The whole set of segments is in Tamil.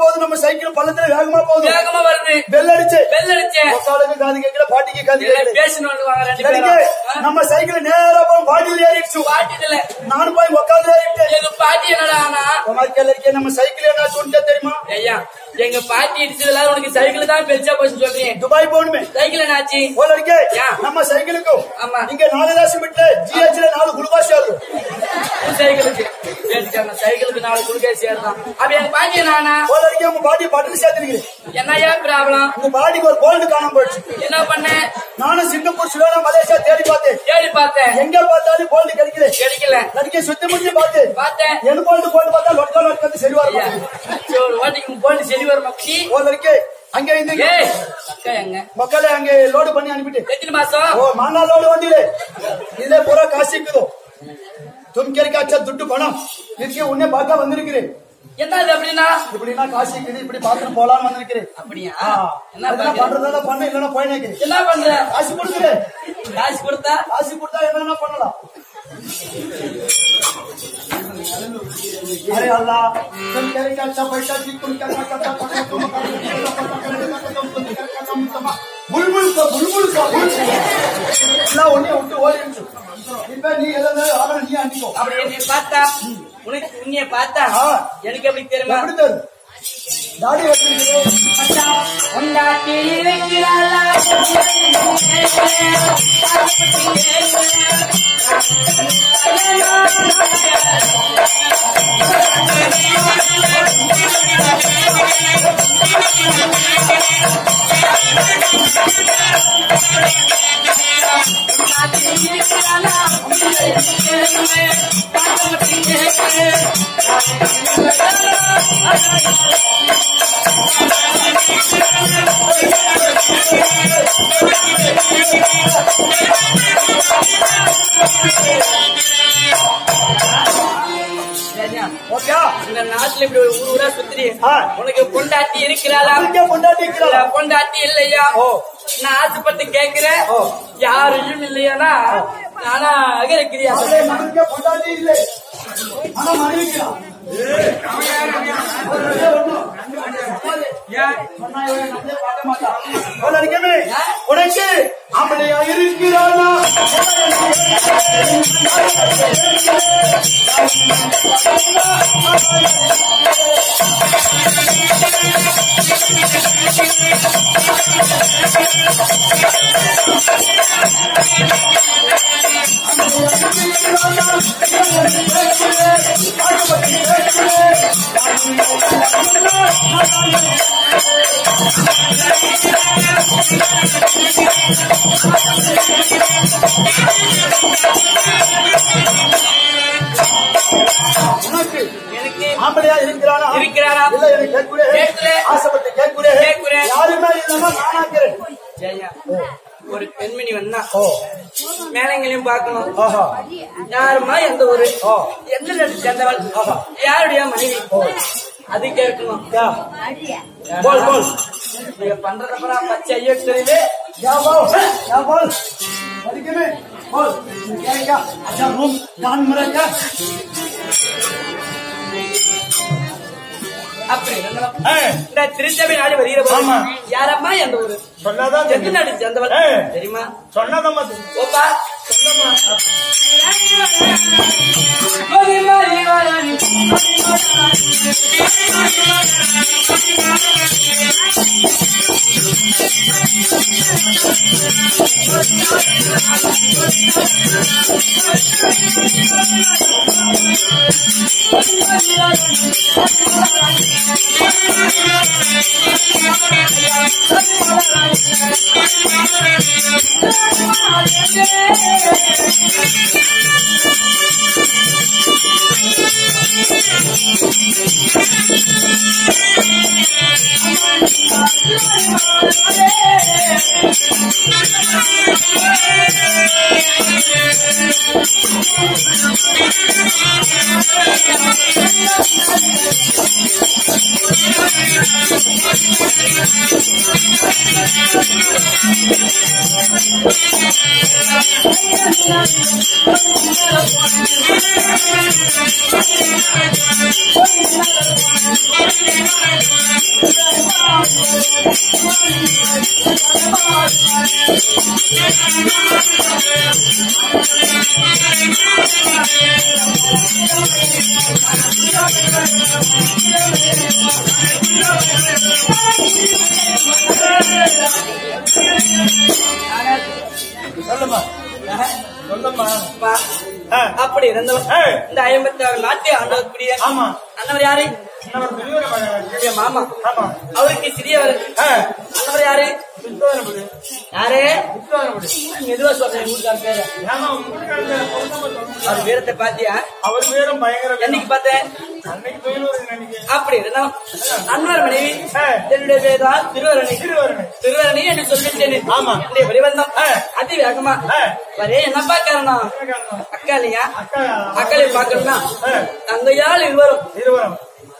போகுது நம்ம சைக்கிள் பள்ளத்துல வேகமா போகுது. வேகமா வருது. பெல் அடிச்சு மக்களுக்கு காது கேட்கல, பாட்டிக்கு காது கேட்கல. பேசணும். நம்ம சைக்கிள் நேரா போய் பாட்டியில் ஏறிடுச்சு. பாட்டில நானும் போய் உட்காந்து ஏறிட்டேன். எங்க பாட்டி என்னடா நம்ம சைக்கிள் என்ன சொல்லிட்டே தெரியுமா? ஐயா எங்க பாட்டி இடிச்சதுல உனக்கு சைக்கிள் தான் பெருசா போச்சு சொல்றீங்க. துபாய் போகணுமே சைக்கிள் என்னாச்சு? நம்ம சைக்கிளுக்கும் ஆமா இங்க 4 ராசி விட்டு ஜிஹெச்ல 4 குளுக்கோஸ் ஏறும். சைக்கிளுக்கு சைக்கிளுக்கு 4 குளுக்கோஸ் ஏறுதான். அப்ப எங்க பாட்டி நானா உங்க பாட்டி பட்டணம் சேர்த்துருக்கிறேன். என்னையா ப்ராப்ளம்? உங்க பாட்டிக்கு ஒரு கோல்டு காணாம போயிடுச்சு. என்ன பண்ண? நானும் சிங்கப்பூர், ஸ்ரீலங்கா, மலேசியா தேடி பார்த்தேன். எங்க பார்த்தாலும் கோல்டு கிடைக்கல. நடிக்க சுத்தி முடிச்சு பார்த்தேன். என்ன கோல்டு பார்த்தா லொட்காலு சரி வரும். வாட்டிக்கு கோல்டு சரி வரும். மக்கி அங்க மக்களே அங்க லோடு பண்ணி அனுப்பிட்டு எத்தனை மாசம்? மானா லோடு வண்டியில இதுல பூரா காசு இருக்குதோ. தும்கேரிக்கு அச்சா துட்டு பணம் இதுக்கு உன்னை பார்க்க வந்திருக்கிறேன். என்னது அப்படின்னா? இப்படின்னா காசு இருக்குது, இப்படி பாத்துட்டு போலான்னு வந்திருக்கிறேன். அப்படியா? என்ன பண்றதா பண்ண, இல்லன்னா போய் நினைக்கிறேன். என்ன பண்ற? காசு கொடுக்குறேன். காசு கொடுத்தா என்ன பண்ணலாம்? अरे अल्लाह तुम करेगा अच्छा पैसा जी तुम क्या करता बुलबुल का எல்லாம் ஒண்ணே விட்டு ஓடிடுச்சு. இப்ப நீ எல்லாம் ஆவண நீ அடிக்கோ. அப்படி என்னை பார்த்தா உனக்கு உன்னைய பார்த்தா எனக்கு எப்படி தெரியுமா? எப்படி தெரியும்? தாடி வச்சிருக்கேன். அச்சா உண்டாட்டி இருக்கிறாளா? இந்த நாட்டுல இப்படி ஒரு ஊரா சுத்திரி உனக்கு பொண்டாட்டி இருக்கிறாளா? பொண்டாட்டி இல்லையா? நான் ஆசைப்பட்டு கேட்கிறேன். யாரையும் இல்லையானா நானா இருக்கிறியா? பொண்டாட்டி இல்லை ஆனா மனைவிக்கலாம். உனக்கு அவளையா இருக்கிறானா? ஆம்பளையா இருக்கிறானா? இல்ல எனக்கு கேட்கிறேன். ஆசைப்பட்டு கேட்கிறேன். யாருமே இல்லாம நானாக்கிறேன். ஒரு பெண்மணி வந்தா மேலங்களையும் பார்க்கணும். யாருமா எந்த ஊரு, எந்த நாட்டு சேர்ந்தவள், யாருடைய மனைவி அது கேட்கணும். நீங்க பண்றதப்பறம் பச்சை ஐயோ தெரியுது. அப்படி இந்த திருச்சபை நாடு வருகிற யாரம்மா எந்த ஊரு சொன்னாதான் எந்த நாடு சேர்ந்தவள் தெரியுமா? சொன்னாதான் ஓப்பா சொல்லமா. அப்படி இருந்தோம் இந்த 56 நாட்டை ஆண்டக்கூடிய அண்ணவர் யாரு? மாமா. அவருக்கு சிறியவர் அண்ணவர் யாரு? யாரு? மெதுவா சொல்றேன். அவர் வீரத்தை பாத்தியா? அவர் வீரம் பயங்கர. என்னைக்கு பார்த்தேன்? அப்படி இருந்தோம் அண்ணவர் மனைவி என்னுடைய பேர்தான் திருவரணி. திருவரணி என்று சொல்லிட்டேன். ஆமா வெளிவந்தோம் அதி வேகமா வரே. என்னப்பா காரணம்? அக்கா இல்லையா? அக்களை பாக்கணும்னா தங்கையால் இருவரும்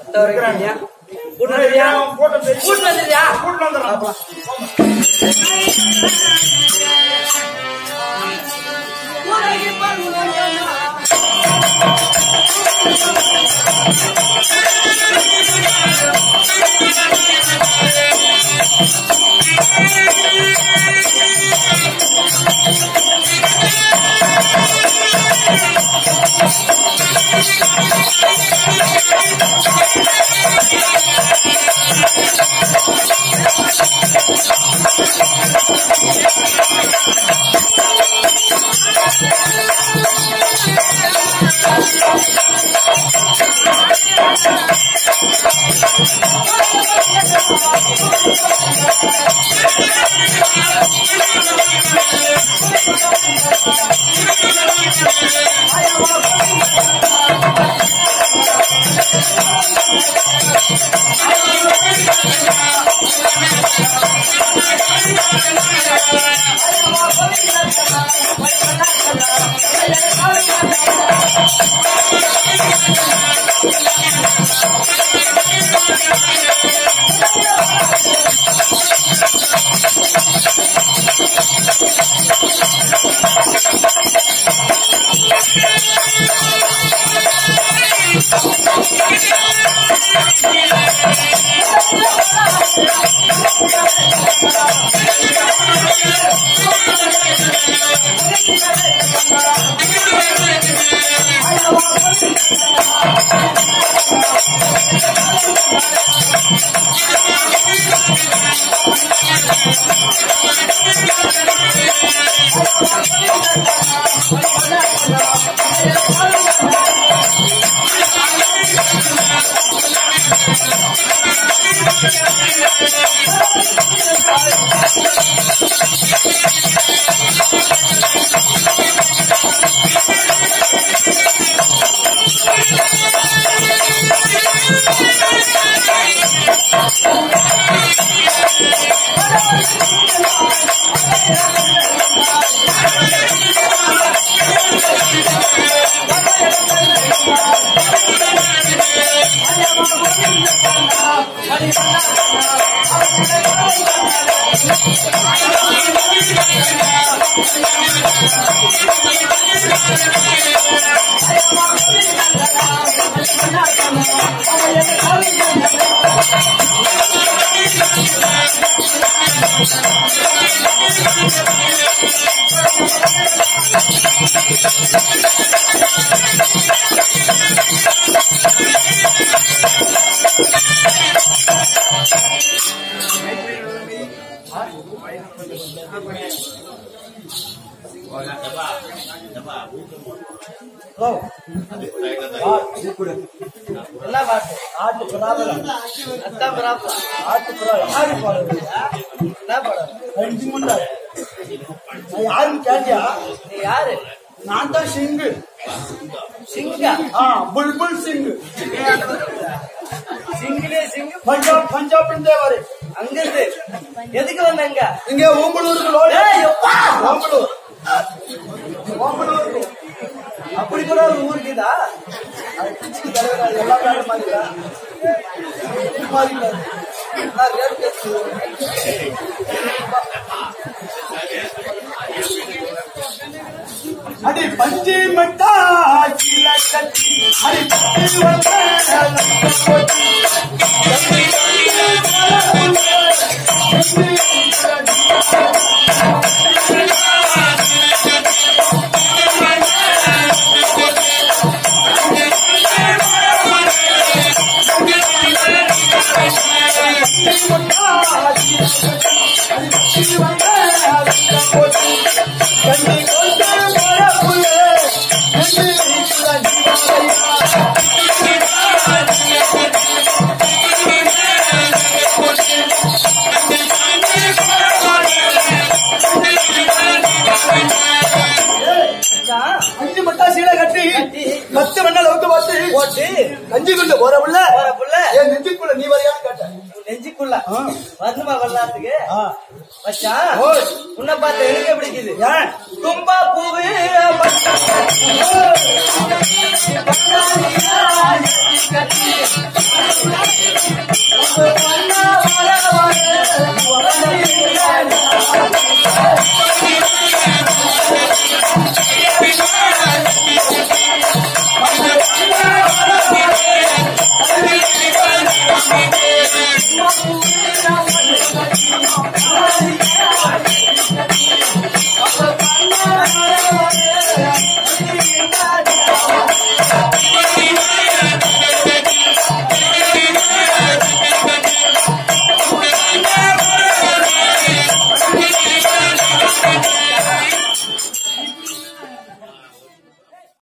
யாரு? நான் தான் சிங்கு. சிங்கா? புல்புல் சிங்கு. சிங்கிலே சிங்கு. பஞ்சாப் தேவாரு. அங்கிருந்து எதுக்கு வந்தாங்க? இங்க ஓம்பலூருக்கு. ஓம்பலூருக்கு அப்படி கூட ஒரு ஊருக்குதா? அடி பஞ்சு மட்டா கட்டி அடி போட்டு நெஞ்சுக்குள்ள போற புள்ள என் நெஞ்சுக்குள்ள நீ வரையான்னு கேட்டேன். நெஞ்சுக்குள்ள வரணுமா வரலாத்துக்கு வச்சா உன்னை பார்த்த எனக்கு பிடிக்குது. தும்பா பூவு